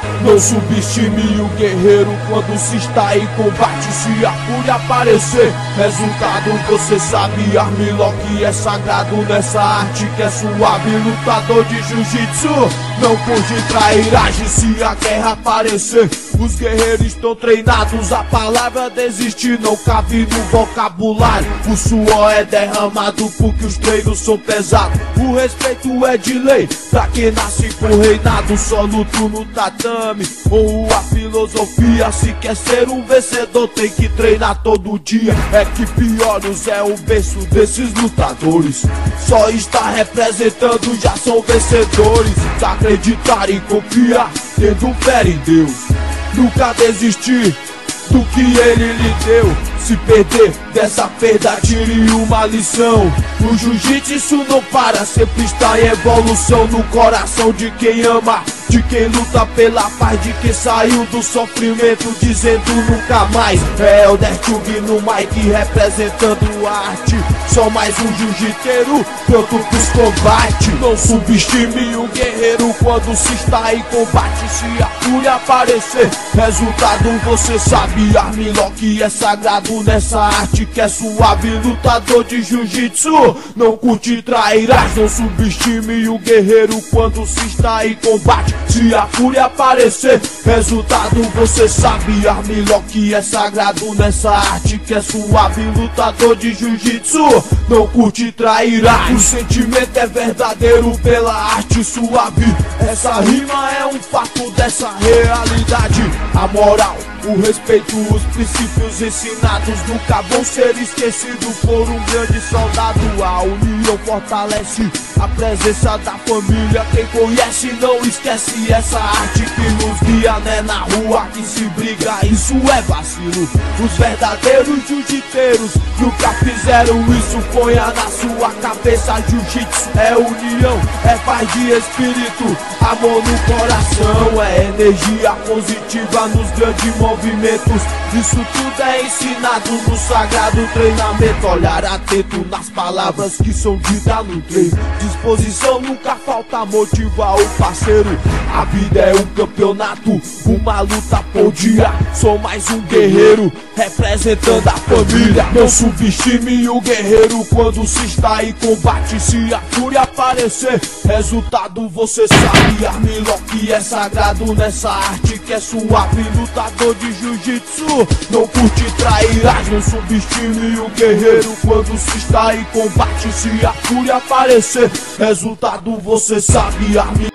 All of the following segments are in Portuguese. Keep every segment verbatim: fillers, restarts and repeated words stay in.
Não subestime o guerreiro quando se está em combate. Se a fúria aparecer, resultado você sabe. Armlock é sagrado nessa arte que é suave. Lutador de jiu-jitsu, não curte trairagem. Se a guerra aparecer, os guerreiros estão treinados. A palavra desistir não cabe no vocabulário. O suor é derramado porque os treinos são pesados. O respeito é de lei pra quem nasce pro reinado. Só luto no tatame ou a filosofia. Se quer ser um vencedor tem que treinar todo dia. Equipe Olhos é o berço desses lutadores. Só está representando, já são vencedores. Se acreditar e confiar, tendo fé em Deus. Nunca desistir do que ele lhe deu. Se perder dessa perda, tire uma lição. O jiu-jitsu não para, sempre está em evolução. No coração de quem ama, de quem luta pela paz, de quem saiu do sofrimento, dizendo nunca mais. É o Dertug no mic representando a arte. Só mais um jiu-jiteiro pronto pros combates. Não subestime o guerreiro quando se está em combate. Se a fúria aparecer, resultado você sabe. Armlock é sagrado nessa arte que é suave. Lutador de jiu-jitsu, não curte trairás. Não subestime o guerreiro quando se está em combate. Se a fúria aparecer, resultado você sabe. Armlock é sagrado nessa arte que é suave. Lutador de jiu-jitsu, não curte trairás. O sentimento é verdadeiro pela arte suave. Essa rima é um fato dessa realidade. A moral, o respeito, os princípios ensinados nunca vão ser esquecidos por um grande soldado. A união fortalece a presença da família. Quem conhece não esquece essa arte que nos guia, né? Na rua que se briga, isso é vacilo. Os verdadeiros jiu-jiteiros nunca fizeram isso. Ponha na sua cabeça, jiu-jitsu é união, é paz de espírito, amor no coração, é energia positiva nos grandes movimentos. Isso tudo é ensinado no sagrado treinamento. Olhar atento nas palavras que são ditas no treino. Disposição nunca falta, motivar o parceiro. A vida é um campeonato, uma luta por dia. Sou mais um guerreiro representando a família. Não subestime o guerreiro quando se está em combate. Se a fúria aparecer, resultado você sabe. Armlock é sagrado nessa arte que é suave. Lutador de jiu-jitsu, não curte trairás. Não subestime o guerreiro quando se está em combate. Se a fúria aparecer, resultado você sabe. Armlock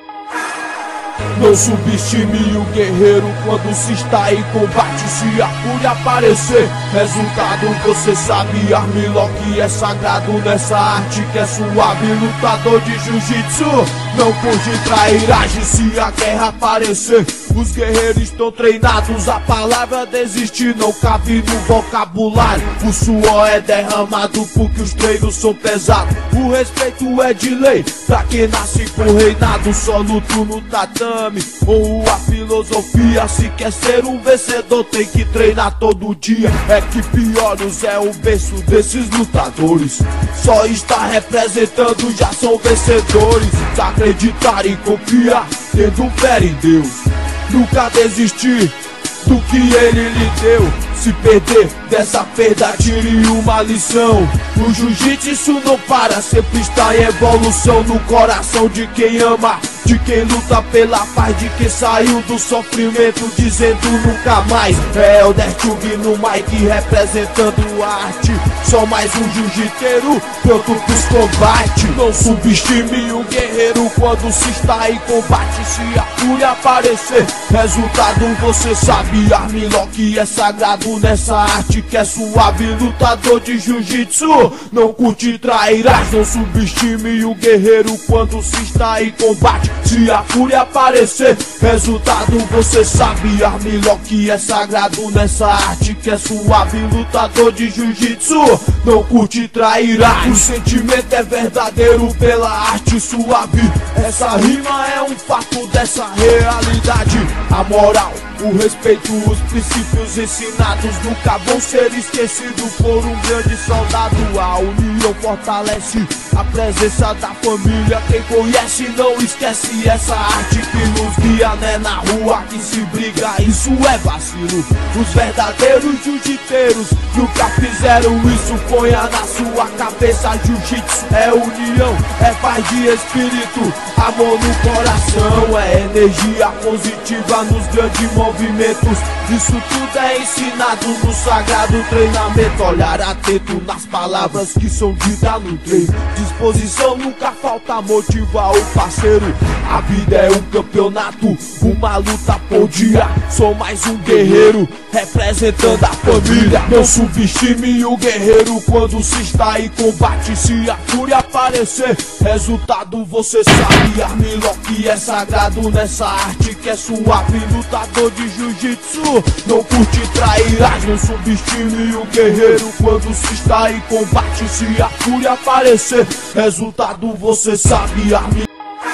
Não subestime o guerreiro quando se está em combate. Se a fúria aparecer, resultado você sabe. Armlock é sagrado nessa arte que é suave. Lutador de jiu-jitsu, não curte trairagem. Se a guerra aparecer, os guerreiros estão treinados. A palavra desistir não cabe no vocabulário. O suor é derramado porque os treinos são pesados. O respeito é de lei pra quem nasce pro reinado. Só luto no tatame ou a filosofia. Se quer ser um vencedor tem que treinar todo dia. Equipe Olhos é o berço desses lutadores. Só está representando, já são vencedores. Se acreditar e confiar, tendo fé em Deus. Nunca desistir do que ele lhe deu. Se perder dessa perda, tire uma lição. O jiu-jitsu não para, sempre está em evolução. No coração de quem ama, de quem luta pela paz, de quem saiu do sofrimento, dizendo nunca mais. É o Dertug no mic representando a arte. Só mais um jiu-jiteiro pronto pros combates. Não subestime o guerreiro quando se está em combate. Se a fúria aparecer, resultado você sabe. Armlock é sagrado nessa arte que é suave. Lutador de jiu-jitsu, não curte trairás. Não subestime o guerreiro quando se está em combate. Se a fúria aparecer, resultado você sabe. Armlock é sagrado nessa arte que é suave. Lutador de jiu-jitsu, não curte trairás. O sentimento é verdadeiro pela arte suave. Essa rima é um fato dessa realidade. A moral, o respeito, os princípios ensinados nunca vão ser esquecidos por um grande soldado. A união fortalece a presença da família. Quem conhece não esquece essa arte que nos guia, né na rua que se briga, isso é vacilo. Os verdadeiros jiu-jiteiros nunca fizeram isso. Ponha na sua cabeça, jiu-jitsu é união, é paz de espírito, amor no coração, é energia positiva nos grandes movimentos. Isso tudo é ensinado no sagrado treinamento. Olhar atento nas palavras que são ditas no treino. Disposição nunca falta, motivar o parceiro. A vida é um campeonato, uma luta por dia. Sou mais um guerreiro, representando a família. Não subestime o guerreiro quando se está em combate. Se a fúria aparecer, resultado você sabe. Armlock é sagrado nessa arte que é suave. Lutador de jiu-jitsu, não curte trairagem. Não subestime o guerreiro quando se está em combate. Se a fúria aparecer, resultado você sabe. Armlock.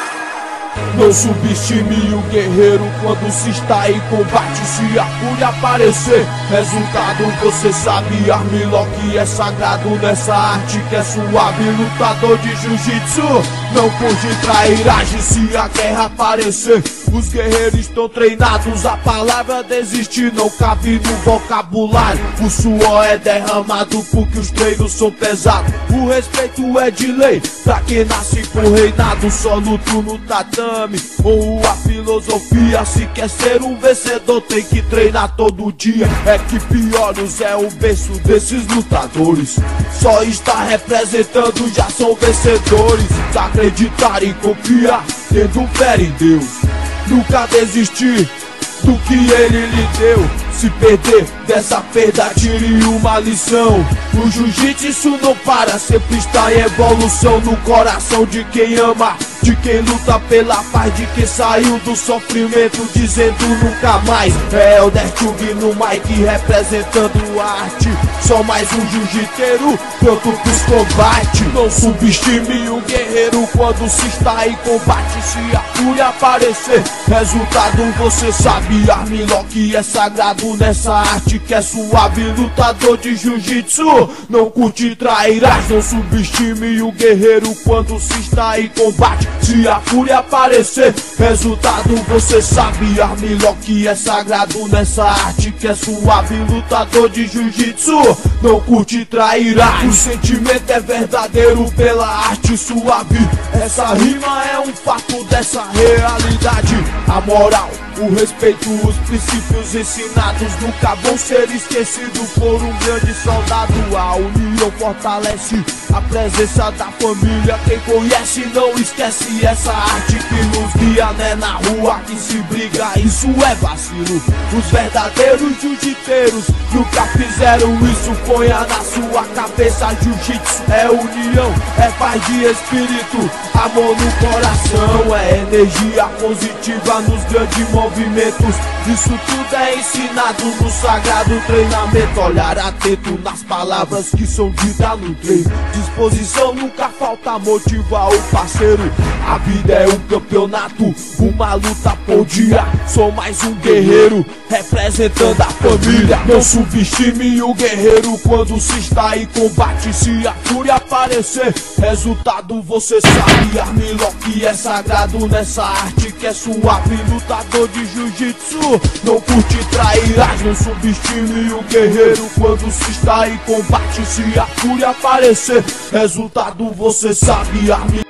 Não subestime o guerreiro quando se está em combate. Se a fúria aparecer, resultado você sabe. Armlock é sagrado nessa arte que é suave. Lutador de jiu-jitsu, não curte trairagem. Se a guerra aparecer, os guerreiros estão treinados. A palavra desistir não cabe no vocabulário. O suor é derramado porque os treinos são pesados. O respeito é de lei pra quem nasce com reinado. Só luto no tatame ou a filosofia. Se quer ser um vencedor tem que treinar todo dia. Equipe Olhos é o berço desses lutadores. Só está representando, já são vencedores. Se acreditar e confiar, tendo fé em Deus, nunca desistir do que ele lhe deu. Se perder dessa perda, tire uma lição. O jiu-jitsu não para, sempre está em evolução. No coração de quem ama, de quem luta pela paz, de quem saiu do sofrimento dizendo nunca mais. É o Dertug no mic representando a arte. Só mais um jiu-jiteiro pronto pros combate. Não subestime o guerreiro quando se está em combate. Se a fúria aparecer, resultado você sabe. Armlock é sagrado nessa arte que é suave. Lutador de jiu-jitsu, não curte trairagem. Não subestime o guerreiro quando se está em combate. Se a fúria aparecer, resultado você sabe. Armlock é sagrado nessa arte que é suave. Lutador de jiu-jitsu, não curte trairagem. O sentimento é verdadeiro pela arte suave. Essa rima é um fato dessa realidade. A moral, o respeito, os princípios ensinados nunca vão ser esquecidos por um grande soldado. A união fortalece a presença da família. Quem conhece não esquece essa arte que nos guia, né na rua que se briga, isso é vacilo. Os verdadeiros jiu-jiteiros nunca fizeram isso. Ponha na sua cabeça, jiu-jitsu é união, é paz de espírito, amor no coração, é energia positiva nos grandes movimentos. Isso tudo é ensinado no sagrado treinamento. Olhar atento nas palavras que são ditas no treino. Disposição nunca falta, motivar o parceiro. A vida é um campeonato, uma luta por dia. Sou mais um guerreiro, representando a família. Não subestime o guerreiro quando se está em combate. Se a fúria aparecer, resultado você sabe. Armlock é sagrado nessa arte que é suave. Lutador de jiu-jitsu, não curte trairagem. Não subestime o guerreiro quando se está em combate. Se a fúria aparecer, resultado você sabe. Armlock.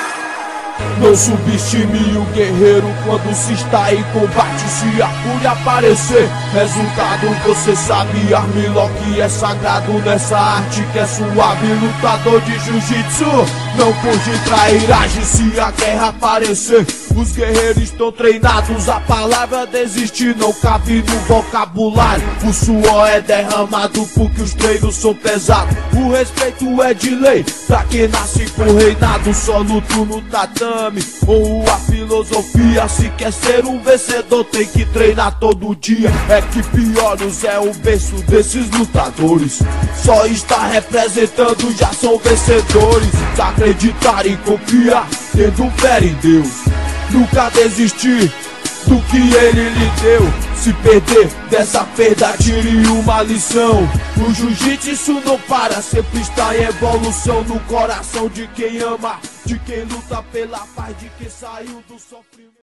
Não subestime o guerreiro quando se está em combate. Se a fúria aparecer, resultado você sabe. Armlock é sagrado nessa arte que é suave. Lutador de jiu-jitsu, não curte trairagem. Se a guerra aparecer, os guerreiros estão treinados. A palavra desistir não cabe no vocabulário. O suor é derramado porque os treinos são pesados. O respeito é de lei pra quem nasce com reinado. Só luto no tatame ou a filosofia. Se quer ser um vencedor tem que treinar todo dia. Equipe Olhos é o berço desses lutadores. Só está representando, já são vencedores. Se acreditar e confiar, tendo fé em Deus, nunca desistir do que ele lhe deu. Se perder dessa perda, tire uma lição. O jiu-jitsu não para, sempre está em evolução. No coração de quem ama, de quem luta pela paz, de quem saiu do sofrimento.